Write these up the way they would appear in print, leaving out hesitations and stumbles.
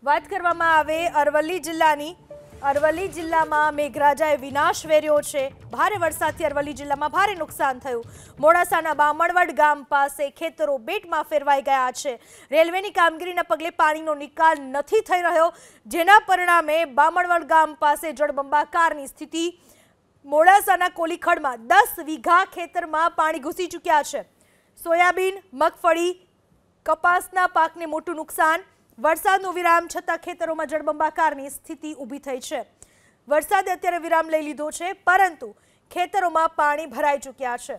વાત કરવામાં આવે અરવલ્લી જિલ્લામાં મેઘરાજાએ વિનાશ વેર્યો છે। ભારે વરસાદથી અરવલ્લી જિલ્લામાં ભારે નુકસાન થયું। મોડાસાના બામણવડ ગામ પાસે ખેતરો બેટમાં ફેરવાઈ ગયા છે। રેલવેની કામગીરીના પગલે પાણીનો નિકાલ નથી થઈ રહ્યો, જેના પરિણામે બામણવડ ગામ પાસે જળબંબાકારની સ્થિતિ। મોડાસાના કોલીખડમાં 10 વીઘા ખેતરમાં પાણી ઘૂસી ચૂક્યા છે। સોયાબીન, મગફળી, કપાસના પાકને મોટું નુકસાન। વરસાદનું વિરામ છતાં ખેતરોમાં જળબંબાકારની સ્થિતિ ઊભી થઈ છે। વરસાદે અત્યારે વિરામ લઈ લીધો છે, પરંતુ ખેતરોમાં પાણી ભરાઈ ચૂક્યા છે।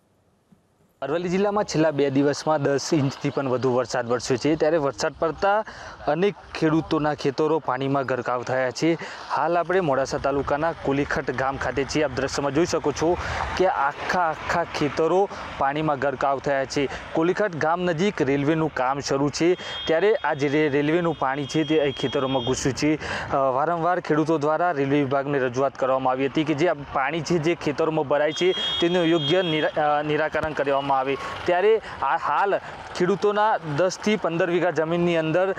અરવલ્લી જિલ્લામાં છેલ્લા 2 દિવસમાં 10 ઇંચથી પણ વધુ વરસાદ વરસ્યો છે, ત્યારે વરસાદ પડતા અનેક ખેડૂતોના ખેતરો પાણીમાં ગરકાવ થયા છે। હાલ આપણે મોડાસા તાલુકાના કોલીખટ ગામ ખાતે છીએ। આપ દ્રશ્યમાં જોઈ શકો છો કે આખા ખેતરો પાણીમાં ગરકાવ થયા છે। કોલીખટ ગામ નજીક રેલવેનું કામ શરૂ છે, ત્યારે આ જે રેલવેનું પાણી છે તે અહીં ખેતરોમાં ઘૂસ્યું છે। વારંવાર ખેડૂતો દ્વારા રેલવે વિભાગને રજૂઆત કરવામાં આવી હતી કે જે પાણી છે જે ખેતરોમાં ભરાય છે તેનું યોગ્ય નિરાકરણ કરવામાં આવે। ત્યારે આ હાલ ખેડૂતોના 10 થી 15 વીઘા જમીનની અંદર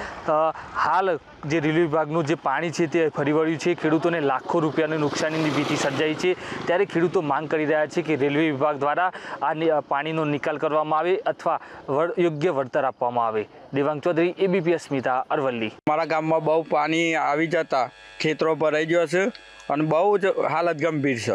હાલ જે રેલવે વિભાગનું જે પાણી છે તે ફરી વળ્યું છે। ખેડૂતોને લાખો રૂપિયાની નુકસાનીની ભીતિ સર્જાઈ છે, ત્યારે ખેડૂતો માંગ કરી રહ્યા છે કે રેલવે વિભાગ દ્વારા આ પાણીનો નિકાલ કરવામાં આવે અથવા યોગ્ય વળતર આપવામાં આવે। દેવાંગ ચૌધરી, ABP અસ્મિતા, અરવલ્લી। મારા ગામમાં બહુ પાણી આવી જતા ખેતરો ભરાઈ ગયો છે અને બહુ જ હાલત ગંભીર છે।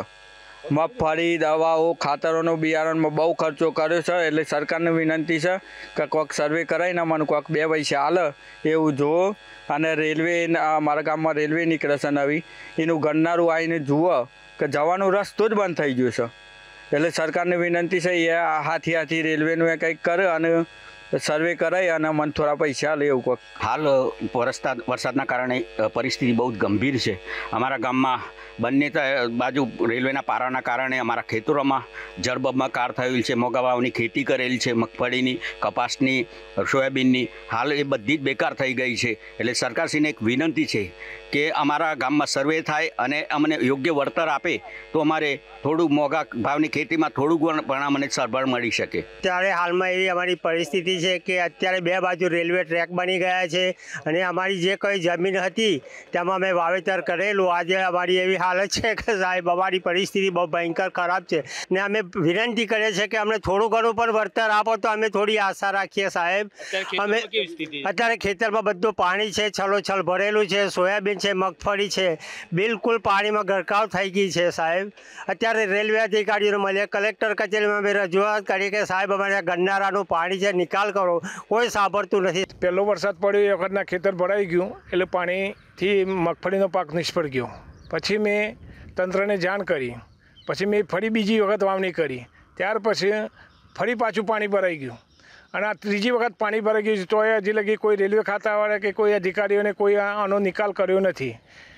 મગફળી, દવાઓ, ખાતરોનો બિયારણમાં બહુ ખર્ચો કર્યો છે, એટલે સરકારને વિનંતી છે કે કોઈક સર્વે કરાવીને મને કોઈક 2 પૈસા હાલે એવું જુઓ। અને રેલવે, મારા ગામમાં રેલવે નીકળે છે નવી, એનું ગણનારું આવીને જુઓ કે જવાનો રસ્તો જ બંધ થઈ ગયો છે। એટલે સરકારને વિનંતી છે એ હાથી રેલવેનું એ કંઈક કરે અને સર્વે કરાય અને મને થોડા પૈસા લે એવું કોઈક। હાલ વરસાદના કારણે પરિસ્થિતિ બહુ જ ગંભીર છે। અમારા ગામમાં બંને બાજુ રેલવેના પારાના કારણે અમારા ખેતરોમાં જળબંબાકાર થયેલ છે। મોગાવાવની ખેતી કરેલી છે, મગફળીની, કપાસની, સોયાબીનની, હાલ એ બધી જ બેકાર થઈ ગઈ છે। એટલે સરકારશ્રીને એક વિનંતી છે કે અમારા ગામમાં સર્વે થાય અને અમને યોગ્ય વળતર આપે તો અમારે થોડું મોંઘા ભાવની ખેતીમાં થોડુંક પણ અમને સરભર મળી શકે। ત્યારે હાલમાં એવી અમારી પરિસ્થિતિ છે કે અત્યારે 2 બાજુ રેલવે ટ્રેક બની ગયા છે અને અમારી જે કંઈ જમીન હતી તેમાં અમે વાવેતર કરેલું। આજે અમારી એવી હાલત છે કે સાહેબ અમારી પરિસ્થિતિ બહુ ભયંકર ખરાબ છે ને અમે વિનંતી કરીએ છીએ કે અમને થોડું ઘણું પણ વળતર આપો તો અમે થોડી આશા રાખીએ સાહેબ। અમે અત્યારે ખેતરમાં બધું પાણી છે, છલોછલ ભરેલું છે, સોયાબીન છે, મગફળી છે, બિલકુલ પાણીમાં ગરકાવ થઈ ગઈ છે સાહેબ। અત્યારે રેલવે અધિકારીઓને મળીએ, કલેક્ટર કચેરીમાં અમે રજૂઆત કરી કે સાહેબ અમારે ગન્નારાનું પાણી છે નિકાલ કરો, કોઈ સાંભળતું નથી। પહેલો વરસાદ પડ્યો એ વખતના ખેતર ભરાઈ ગયું, એટલે પાણીથી મગફળીનો પાક નિષ્ફળ ગયો। પછી મેં તંત્રને જાણ કરી, પછી મેં ફરી બીજી વખત વાવણી કરી, ત્યાર પછી ફરી પાછું પાણી ભરાઈ ગયું અને આ ત્રીજી વખત પાણી ભરાઈ ગયું તો હજી લગી કોઈ રેલવે ખાતાવાળા કે કોઈ અધિકારીઓને કોઈ આનો નિકાલ કર્યો નથી।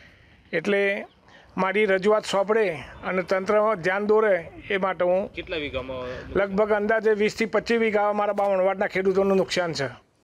એટલે મારી રજૂઆત સોંપડે અને તંત્રમાં ધ્યાન દોરે એ માટે હું કેટલા વીઘામાં લગભગ અંદાજે 20 થી 25 વીઘા મારા બામણવાડના ખેડૂતોનું નુકસાન છે।